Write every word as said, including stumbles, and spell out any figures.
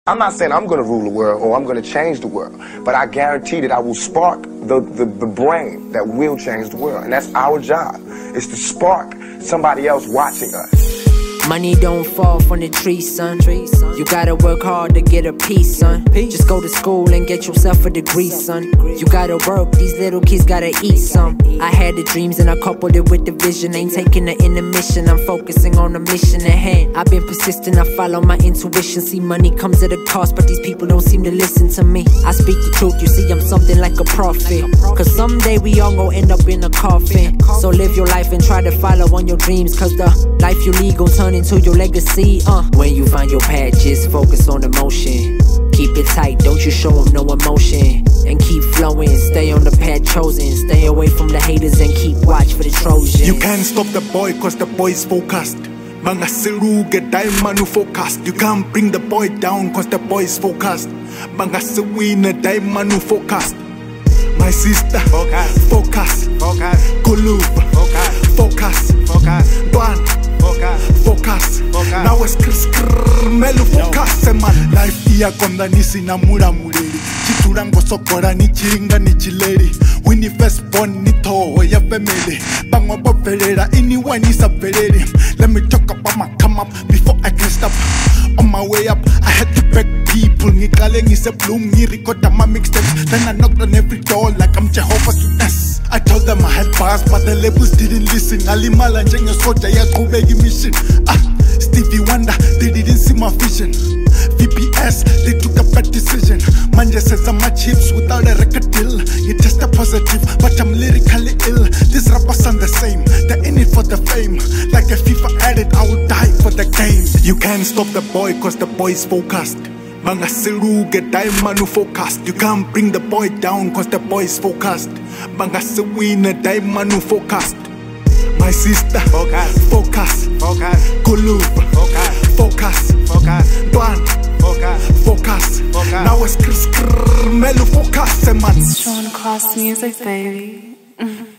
I'm not saying I'm going to rule the world or I'm going to change the world, but I guarantee that I will spark the, the, the brain that will change the world. And that's our job, is to spark somebody else watching us. Money don't fall from the tree, son. You gotta work hard to get a piece, son. Just go to school and get yourself a degree, son. You gotta work, these little kids gotta eat some. I had the dreams and I coupled it with the vision. Ain't taking the intermission, I'm focusing on the mission at hand. I've been persistent, I follow my intuition. See, money comes at a cost, but these people don't seem to listen to me. I speak the truth, you see, I'm something like a prophet. Cause someday we all gon' end up in a coffin. So live your life and try to follow on your dreams, cause the life you lead gon' turn into your legacy. uh When you find your path, just focus on the motion. Keep it tight, don't you show them no emotion. And keep flowing, stay on the path chosen. Stay away from the haters and keep watch for the Trojans. You can't stop the boy cause the boy's focused. Manga siru get diamond focused. You can't bring the boy down cause the boy's focused. Manga siwina diamond focused. My sister, focus, focus, focus. Kulub, focus, focus, focus. Duan, focus, focus, focus. Now it's skr skr, melu focus, man. Life iya konda nisi na mura muleli. Chiturango sokora ni chinga ni chileri. When you first born ni toho ya family. Bangwa bovelera, anyone is a veleri. Let me talk about my come up before I can stop. On my way up, I had to beg people. Ngikale ngise bloom, ngirecord my mixtapes. Then I knocked on every door like I'm Jehovah's Witness. I told them I had bars, but the labels didn't listen. Alimala njenge soja ya kubegi mission. Ah, Stevie Wonder, they didn't see my vision. V P S, they took a bad decision. Manja says I'm my chips without a record deal. You test a positive, but I'm lyrically ill. These rappers sound the same, they're in it for the fame. Like a FIFA addict, I will die for the game. You can't stop the boy cause the boy's focused. Manga siru get diamond focused. You can't bring the boy down cause the boy's focused. Manga siwina diamond focused. My sister, focus, focus, focus. Kulub, focus, focus, focus. Duan, focus, focus, focus. Now it's skr skr, melu focus, man. Shaun Cross music, baby. Mm-hmm.